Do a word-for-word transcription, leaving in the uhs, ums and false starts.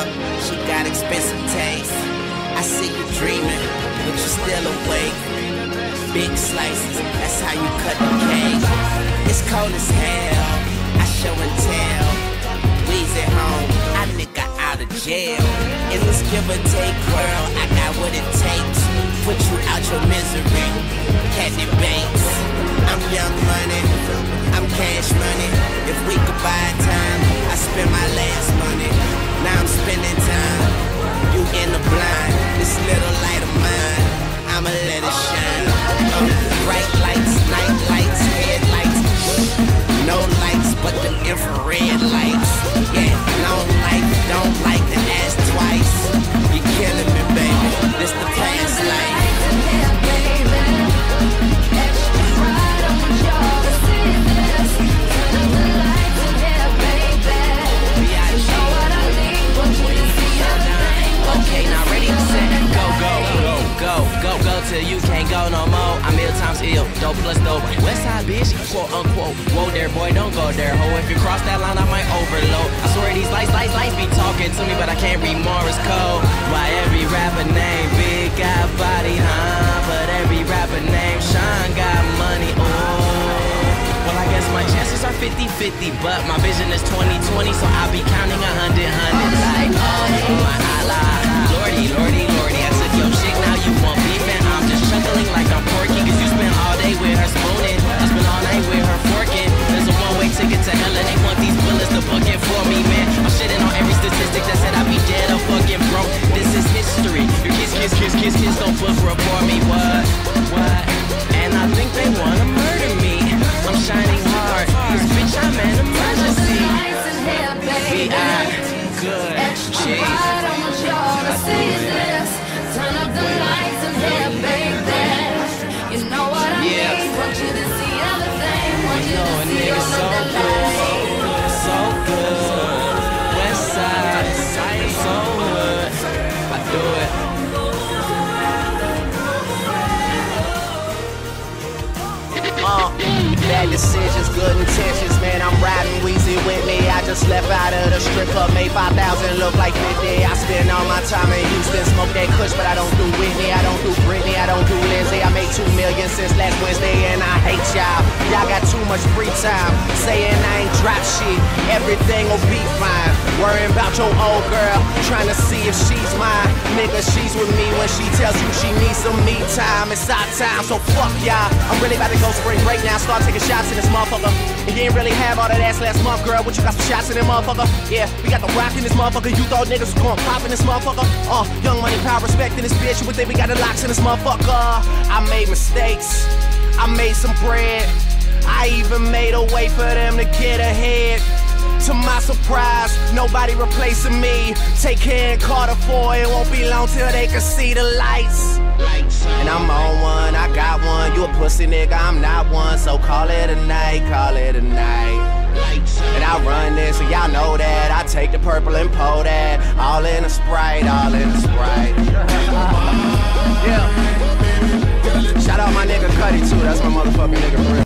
up, she got expensive taste. I see you dreaming, but you still awake. Big slices, that's how you cut the cake. It's cold as hell, I show and tell. We's at home, I nigga out of jail. In this give or take world, I got what it takes. Put you out your misery, Kathy Bates. I'm young money, I'm cash money. If we could buy time, I spend my last money. Now I'm spending time, you in the blind. This little light of mine, I'ma let it shine. Um, bright lights, night lights, headlights. No lights but them infrared lights. Yeah, long life, don't like to ask twice. You're killing me, baby, this the past life. Okay, now ready, set, go, go, go, go, go, go till you can't go no more. I'm ill times ill, dope plus dope. West side bitch, quote unquote. Whoa there, boy, don't go there, ho. If you cross that line, I might overload. I swear these lights, lights, lights be talking to me, but I can't read Morse code. Why every rapper name Big got body, huh? But every rapper name Sean got money, oh. Well, I guess my chances are fifty fifty, but my vision is twenty twenty, so I'll be counting a hundred, hundred. Like, oh my Allah, Lordy, Lordy, Lordy, I took your shit, now you want beef, and I'm just chuckling like I'm porky, cause you spent all day with her spooning, I spent all night with her forking. There's a one-way ticket to hell, and they want these bullets to book it for me, man. I'm shitting on every statistic that said I'd be dead or fucking broke. This is history. Your kids, kids, kids, kids, kids don't book report me, what, what? And I think they wanna murder me. I'm shining hard, cause bitch, I'm an emergency. B I good cheese. I do it. Turn up the lights and hair, baby. You know what I Yeah. mean? Want you to see everything. Want you No, to a see nigga all so of the good, lights. so good. West side, so good. I do it. Uh, bad decisions, good intentions, man. I'm riding Weezy with me. I just left out of the strip club, made five thousand look like fifty. I spend all my time in Houston, smoke that kush, but I don't do Whitney, I don't do Britney, I don't do Lindsay. I made two million since last Wednesday, and I hate y'all. Y'all got too much free time, saying I ain't drop shit. Everything will be fine. Worrying about your old girl, trying to see if she's mine. Nigga, she's with me when she tells you she needs some me time. It's our time, so fuck y'all. I'm really about to go spring break now. Start taking shots in this motherfucker. And you ain't really have all that ass last month, girl. What you got some shots in this motherfucker? Yeah, we got the rock in this motherfucker. You thought niggas was going pop in this motherfucker? Uh, young money, power, respect in this bitch. You would think we got the locks in this motherfucker. I made mistakes. I made some bread. I even made a way for them to get ahead. To my surprise, nobody replacing me. Take care and Carter for it won't be long till they can see the lights. And I'm on one, I got one. You a pussy nigga, I'm not one. So call it a night, call it a night. And I run this, and y'all know that. I take the purple and pour that. All in a Sprite, all in a Sprite. Yeah. Shout out my nigga Cuddy too, that's my motherfucking nigga for real.